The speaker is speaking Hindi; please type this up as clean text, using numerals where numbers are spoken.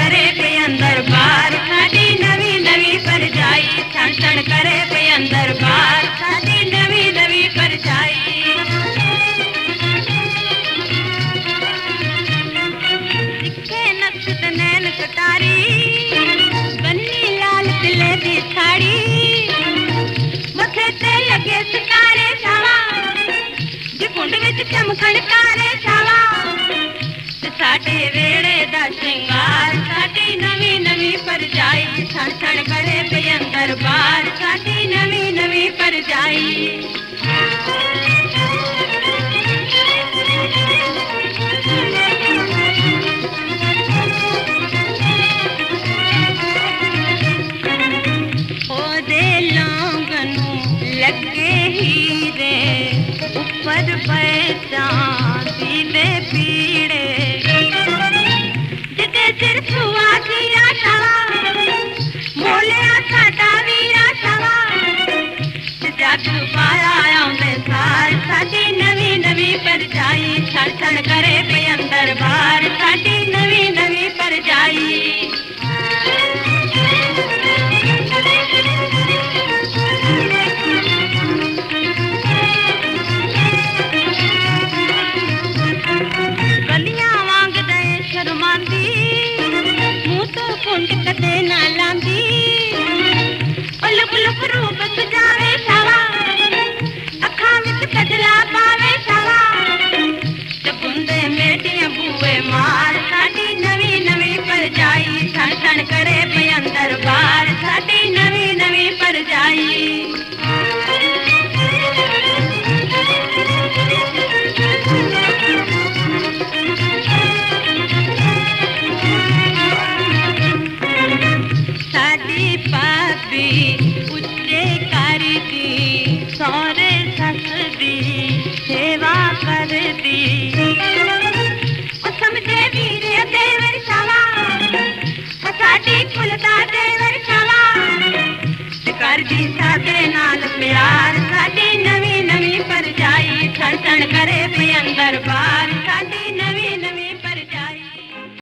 करे पे अंदर बार साडी नवी नवी परजाई छण छण करे पे अंदर बार साडी नवी नवी परजाई के नक्श नैन कटारी बन्नी लाल तिले दी साड़ी मथे ते लगे सितारे छावा जे कुंड विच चमकण तारे छावा साडे वेड़े दा श्रृंगार साडी नवी नवी परजाई छण छण करे पे अंदर बार साडी नवी नवी परजाई ओदे लांगनू लगे हीरे ऊपर पैसा दीदे पीड़े सिर छुआ कीरा छवा मोलिया साडा वीरा छवा जादू पाया आउंदे सार साडी नवी नवी परजाई छण छण करे पे अंदर बार साडी नवी नवी परजाई गलियां वांग दे शर्मांदी कुंड कदे ना लांदी लुक रूप सजावे छावा अखां विच कजला पावे छावा चबुंदे मेटियां बूए मार साडी नवी नवी परजाई छण छण करे पे अंदर बार साडी नवी नवी परजाई पापी उच्चे करी दी सौरे सस दी सेवा कर दी समझे वीरे देवर छावा साडी कुलदा देवर छावा कर दी सादे नाल प्यार साडी नवी नवी परजाई छण छण करे पे अंदर बार साडी